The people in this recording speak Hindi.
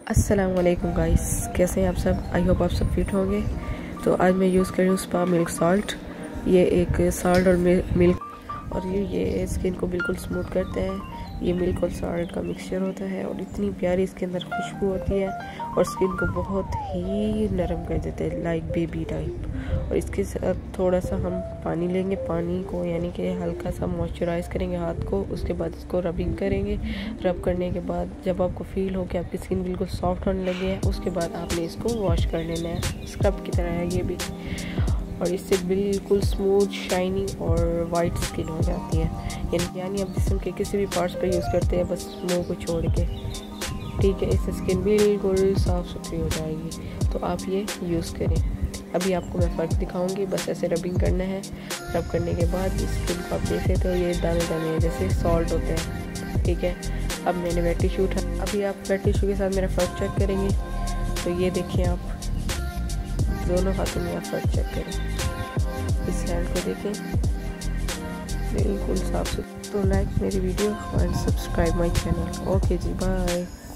अस्सलाम वालेकुम गाइस, कैसे हैं आप सब। आई होप आप सब फिट होंगे। तो आज मैं यूज़ कर रही हूँ स्पा मिल्क साल्ट। ये एक साल्ट और मिल्क और ये स्किन को बिल्कुल स्मूथ करते हैं। ये मिल्क और साल्ट का मिक्सचर होता है और इतनी प्यारी इसके अंदर खुशबू होती है और स्किन को बहुत ही नरम कर देते हैं, लाइक बेबी टाइप। और इसके साथ थोड़ा सा हम पानी लेंगे, पानी को यानी कि हल्का सा मॉइस्चराइज़ करेंगे हाथ को। उसके बाद इसको रबिंग करेंगे। रब करने के बाद जब आपको फील हो कि आपकी स्किन बिल्कुल सॉफ्ट होने लगी है, उसके बाद आपने इसको वॉश कर लेना है। स्क्रब की तरह है ये भी, और इससे बिल्कुल स्मूथ, शाइनी और वाइट स्किन हो जाती है। यानी आप जिस्म के किसी भी पार्ट्स पर यूज़ करते हैं, बस मुंह को छोड़ के, ठीक है। इससे स्किन बिल्कुल साफ़ सुथरी हो जाएगी। तो आप ये यूज़ करें। अभी आपको मैं फ़र्क दिखाऊंगी। बस ऐसे रबिंग करना है। रब करने के बाद स्किन को आप देख लेते हो, ये दाने दाने जैसे सॉल्ट होते हैं, ठीक है। अब मैंने वेट टिश्यू उठा, अभी आप वेट टिश्यू के साथ मेरा फ़र्क चेक करेंगे। तो ये देखिए, आप दोनों हाथों में आप फ़र्क चेक करें। इस हैंड को देखें, बिल्कुल साफ सुथरा। तो लाइक मेरी वीडियो और सब्सक्राइब माई चैनल। ओके जी, बाय।